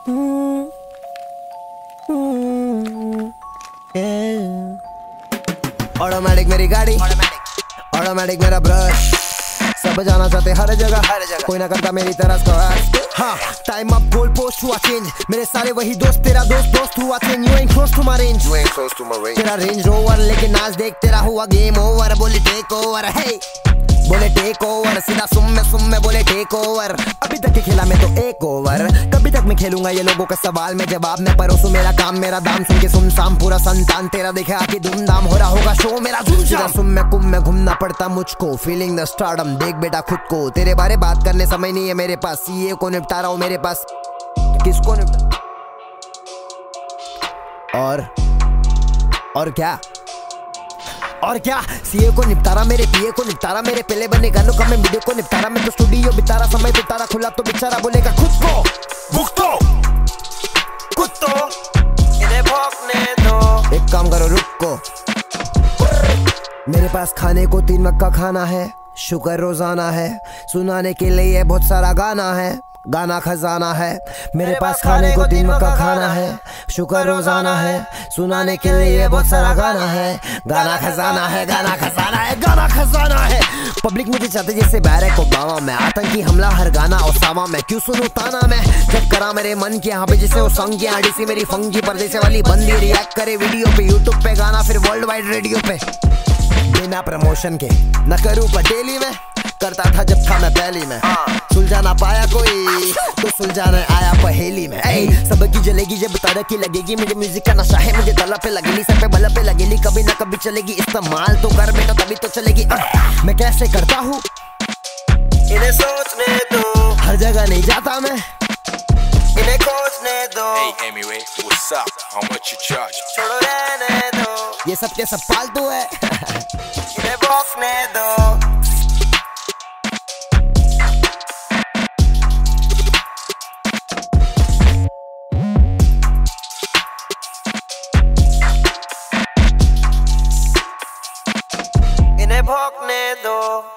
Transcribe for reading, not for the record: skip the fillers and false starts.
Automatic मेरी गाड़ी, automatic मेरा ब्रश, सब जाना चाहते हर जगह, कोई ना करता मेरी तरह स्क्रैच। हाँ, टाइम अप, गोल पोस्ट हुआ चेंज, मेरे सारे वही दोस्त, तेरा दोस्त हुआ change. You ain't close to my range, तेरा रेंज रोवर, लेकिन आज देख तेरा हुआ गेम ओवर। बोले टेक ओवर, हे बोले टेक ओवर, सीधा सुम में बोले टेक ओवर। अभी तक के खेला मैं तो एक ओवर, कभी तक मैं खेलूंगा ये लोगों का सवाल में जवाब में परोसू। मेरा काम मेरा दाम, सुन के सुनसाम पूरा संतान तेरा देखे आके धूमधाम हो रहा होगा शो मेरा। सीधा सुम में कुम में घूमना पड़ता मुझको, फीलिंग द स्टारडम, देख बेटा खुद को। तेरे बारे बात करने समय नहीं है मेरे पास, सीए को निपटा रहा हूँ मेरे पास, किसको निपटा और क्या सीए को निपटारा, मेरे पीए को निपटारा, मेरे पहले बने गानों का मैं वीडियो को निपटारा। मैं तो स्टूडियो बितारा, समय बितारा, खुला तो बेचारा बोलेगा खुद को कुत्तो इन्हें भौंकने दो। एक काम करो रुको, मेरे पास खाने को 3 वक्त का खाना है, शुक्र रोजाना है, सुनाने के लिए बहुत सारा गाना है, गाना खजाना है। मेरे पास खाने को 3 वक्त का खाना है, शुक्र रोजाना है, सुनाने के लिए बहुत सारा गाना है, गाना खजाना है, गाना खजाना है, गाना खजाना है। पब्लिक मुझे चाहते जैसे बैरक ओबामा, मैं आतंकी हमला हर गाना ओसामा, मैं क्यों सुनूं ताना मैं जब करा मेरे मन के। यहाँ पे जैसे वो संग की आड़ी सी मेरी फंगी परदेसे वाली बंदी, रिएक्ट करे वीडियो पे, यूट्यूब पे गाना, फिर वर्ल्ड वाइड रेडियो पे, बिना प्रमोशन के न करूँ पटेली में, करता था जब था मैं पहली में। सुलझा ना पाया कोई तो सुलझाने आया पहेली में। सबकी जलेगी जब तरक्की लगेगी, मुझे म्यूजिक का नशा है, मुझे तलब पे लगेली, सब पे बलब पे लगेली, कभी ना कभी चलेगी। इस्तेमाल तो कर बेटा तभी तो चलेगी। मैं कैसे करता हूँ इन्हें सोचने दो, हर जगह नहीं जाता मैं, इन्हें खोजने दो। Hey Emmy, what's up? How much you charge? छोड़ो रहने दो, ये सब के सब फालतू है, इन्हें भौंकने दो। इन्हें भौंकने दो।